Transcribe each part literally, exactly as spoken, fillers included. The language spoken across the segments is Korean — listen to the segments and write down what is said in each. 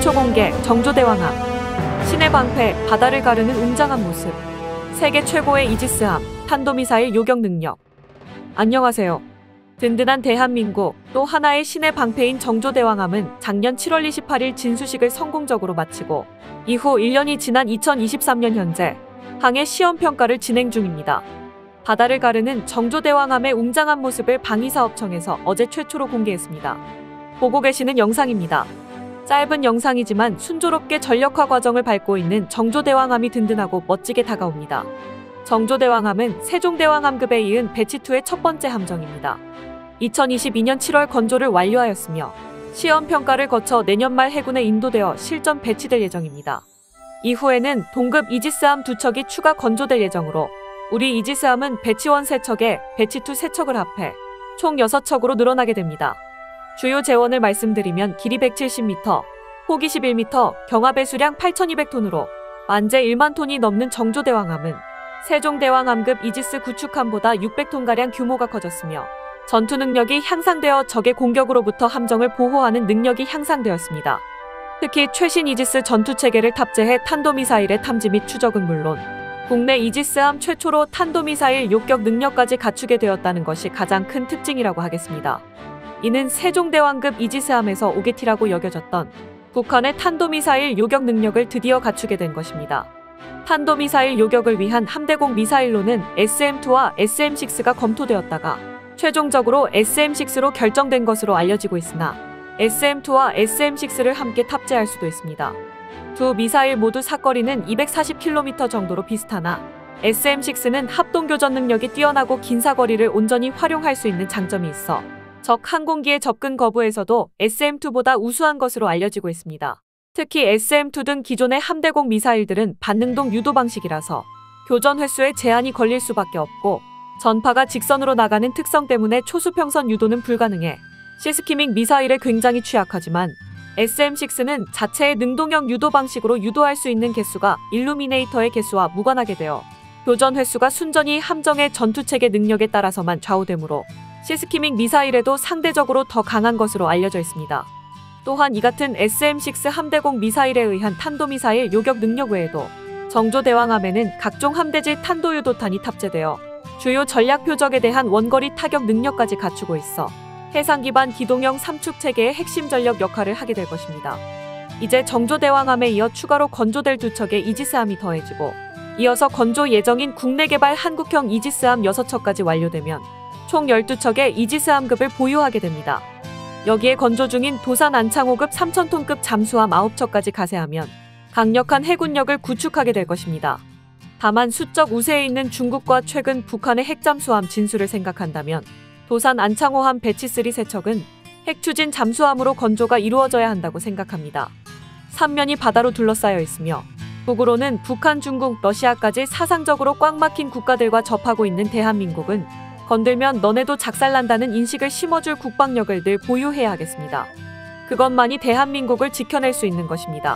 최초 공개 정조대왕함. 신의 방패, 바다를 가르는 웅장한 모습. 세계 최고의 이지스함, 탄도미사일 요격 능력. 안녕하세요. 든든한 대한민국, 또 하나의 신의 방패인 정조대왕함은 작년 칠월 이십팔일 진수식을 성공적으로 마치고 이후 일 년이 지난 이천이십삼 년 현재 항해 시험평가를 진행 중입니다. 바다를 가르는 정조대왕함의 웅장한 모습을 방위사업청에서 어제 최초로 공개했습니다. 보고 계시는 영상입니다. 짧은 영상이지만 순조롭게 전력화 과정을 밟고 있는 정조대왕함이 든든하고 멋지게 다가옵니다. 정조대왕함은 세종대왕함급에 이은 배치이의 첫 번째 함정입니다. 이천이십이 년 칠월 건조를 완료하였으며 시험평가를 거쳐 내년 말 해군에 인도되어 실전 배치될 예정입니다. 이후에는 동급 이지스함 두 척이 추가 건조될 예정으로 우리 이지스함은 배치원 세 척에 배치이 세 척을 합해 총 여섯 척으로 늘어나게 됩니다. 주요 재원을 말씀드리면 길이 백칠십 미터, 폭 이십일 미터, 경하배수량 팔천이백 톤으로 만재 일만 톤이 넘는 정조대왕함은 세종대왕함급 이지스 구축함보다 육백 톤가량 규모가 커졌으며 전투 능력이 향상되어 적의 공격으로부터 함정을 보호하는 능력이 향상되었습니다. 특히 최신 이지스 전투체계를 탑재해 탄도미사일의 탐지 및 추적은 물론 국내 이지스함 최초로 탄도미사일 요격 능력까지 갖추게 되었다는 것이 가장 큰 특징이라고 하겠습니다. 이는 세종대왕급 이지스함에서 오게티라고 여겨졌던 북한의 탄도미사일 요격 능력을 드디어 갖추게 된 것입니다. 탄도미사일 요격을 위한 함대공 미사일로는 에스엠이와 에스엠육가 검토되었다가 최종적으로 에스엠육로 결정된 것으로 알려지고 있으나 에스엠이와 에스엠육를 함께 탑재할 수도 있습니다. 두 미사일 모두 사거리는 이백사십 킬로미터 정도로 비슷하나 에스엠육는 합동교전 능력이 뛰어나고 긴 사거리를 온전히 활용할 수 있는 장점이 있어 적 항공기의 접근 거부에서도 에스엠이보다 우수한 것으로 알려지고 있습니다. 특히 에스엠이 등 기존의 함대공 미사일들은 반능동 유도 방식이라서 교전 횟수에 제한이 걸릴 수밖에 없고 전파가 직선으로 나가는 특성 때문에 초수평선 유도는 불가능해 시스키밍 미사일에 굉장히 취약하지만 에스엠육는 자체의 능동형 유도 방식으로 유도할 수 있는 개수가 일루미네이터의 개수와 무관하게 되어 교전 횟수가 순전히 함정의 전투체계 능력에 따라서만 좌우되므로 시스키밍 미사일에도 상대적으로 더 강한 것으로 알려져 있습니다. 또한 이 같은 에스엠육 함대공 미사일에 의한 탄도미사일 요격 능력 외에도 정조대왕함에는 각종 함대지 탄도유도탄이 탑재되어 주요 전략 표적에 대한 원거리 타격 능력까지 갖추고 있어 해상 기반 기동형 삼축체계의 핵심 전력 역할을 하게 될 것입니다. 이제 정조대왕함에 이어 추가로 건조될 두 척의 이지스함이 더해지고 이어서 건조 예정인 국내 개발 한국형 이지스함 여섯 척까지 완료되면 총 열두 척의 이지스함급을 보유하게 됩니다. 여기에 건조 중인 도산 안창호급 삼천 톤급 잠수함 아홉 척까지 가세하면 강력한 해군력을 구축하게 될 것입니다. 다만 수적 우세에 있는 중국과 최근 북한의 핵잠수함 진수를 생각한다면 도산 안창호함 배치삼 세 척은 핵추진 잠수함으로 건조가 이루어져야 한다고 생각합니다. 삼면이 바다로 둘러싸여 있으며 북으로는 북한, 중국, 러시아까지 사상적으로 꽉 막힌 국가들과 접하고 있는 대한민국은 건들면 너네도 작살난다는 인식을 심어줄 국방력을 늘 보유해야 하겠습니다. 그것만이 대한민국을 지켜낼 수 있는 것입니다.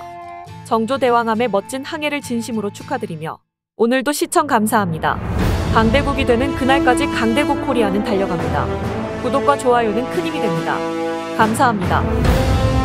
정조대왕함의 멋진 항해를 진심으로 축하드리며 오늘도 시청 감사합니다. 강대국이 되는 그날까지 강대국 코리아는 달려갑니다. 구독과 좋아요는 큰 힘이 됩니다. 감사합니다.